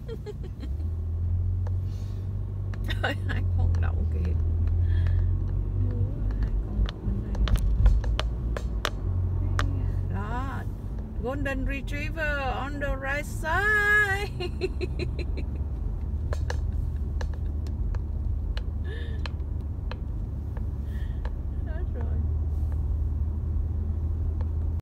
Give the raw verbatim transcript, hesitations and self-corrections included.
Trời, hai con đậu kìa. Hai con đậu bên đây. Đó, Golden Retriever on the right side.